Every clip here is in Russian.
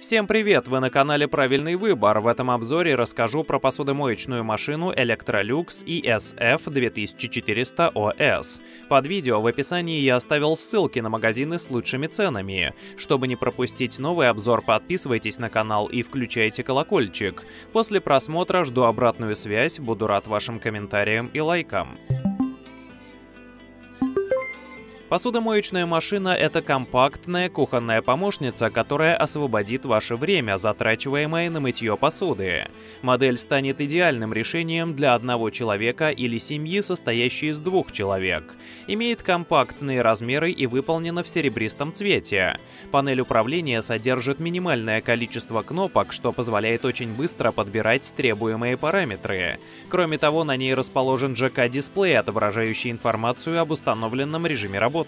Всем привет! Вы на канале «Правильный выбор». В этом обзоре расскажу про посудомоечную машину Electrolux ESF 2400OS. Под видео в описании я оставил ссылки на магазины с лучшими ценами. Чтобы не пропустить новый обзор, подписывайтесь на канал и включайте колокольчик. После просмотра жду обратную связь, буду рад вашим комментариям и лайкам. Посудомоечная машина — это компактная кухонная помощница, которая освободит ваше время, затрачиваемое на мытье посуды. Модель станет идеальным решением для одного человека или семьи, состоящей из двух человек. Имеет компактные размеры и выполнена в серебристом цвете. Панель управления содержит минимальное количество кнопок, что позволяет очень быстро подбирать требуемые параметры. Кроме того, на ней расположен ЖК-дисплей, отображающий информацию об установленном режиме работы.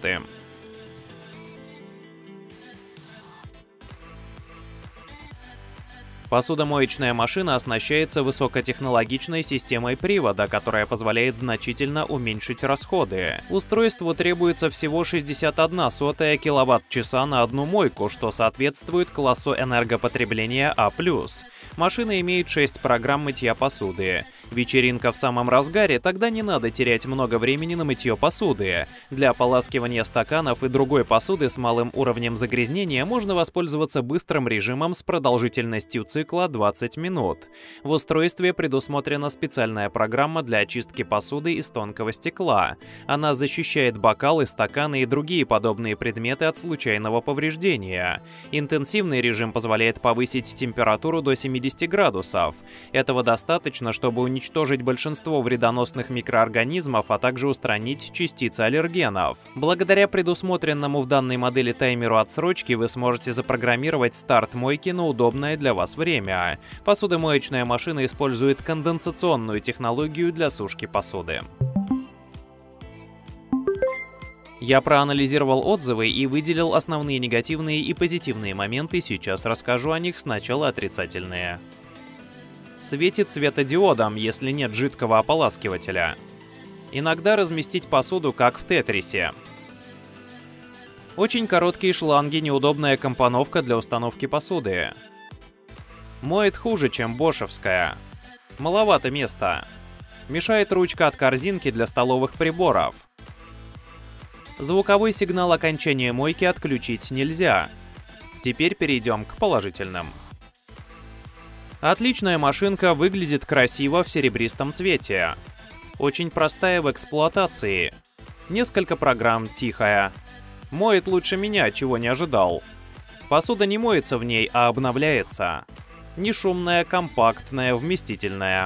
Посудомоечная машина оснащается высокотехнологичной системой привода, которая позволяет значительно уменьшить расходы. Устройству требуется всего 61 киловатт-часа на одну мойку, что соответствует классу энергопотребления А+. Машина имеет 6 программ мытья посуды. Вечеринка в самом разгаре, тогда не надо терять много времени на мытье посуды. Для ополаскивания стаканов и другой посуды с малым уровнем загрязнения можно воспользоваться быстрым режимом с продолжительностью цикла 20 минут. В устройстве предусмотрена специальная программа для очистки посуды из тонкого стекла. Она защищает бокалы, стаканы и другие подобные предметы от случайного повреждения. Интенсивный режим позволяет повысить температуру до 70 градусов. Этого достаточно, чтобы уничтожить большинство вредоносных микроорганизмов, а также устранить частицы аллергенов. Благодаря предусмотренному в данной модели таймеру отсрочки вы сможете запрограммировать старт мойки на удобное для вас время. Посудомоечная машина использует конденсационную технологию для сушки посуды. Я проанализировал отзывы и выделил основные негативные и позитивные моменты, сейчас расскажу о них, сначала отрицательные. Светит светодиодом, если нет жидкого ополаскивателя. Иногда разместить посуду, как в Тетрисе. Очень короткие шланги, неудобная компоновка для установки посуды. Моет хуже, чем бошевская. Маловато места. Мешает ручка от корзинки для столовых приборов. Звуковой сигнал окончания мойки отключить нельзя. Теперь перейдем к положительным. Отличная машинка, выглядит красиво в серебристом цвете. Очень простая в эксплуатации. Несколько программ, тихая. Моет лучше меня, чего не ожидал. Посуда не моется в ней, а обновляется. Не шумная, компактная, вместительная.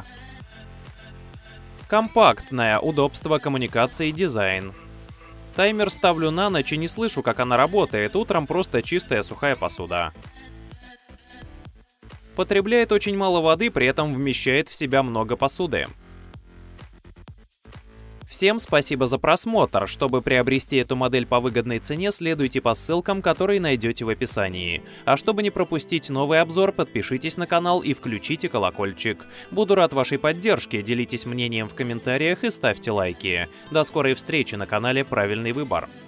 Компактная, удобство коммуникации, дизайн. Таймер ставлю на ночь и не слышу, как она работает, утром просто чистая сухая посуда. Потребляет очень мало воды, при этом вмещает в себя много посуды. Всем спасибо за просмотр. Чтобы приобрести эту модель по выгодной цене, следуйте по ссылкам, которые найдете в описании. А чтобы не пропустить новый обзор, подпишитесь на канал и включите колокольчик. Буду рад вашей поддержке, делитесь мнением в комментариях и ставьте лайки. До скорой встречи на канале «Правильный выбор».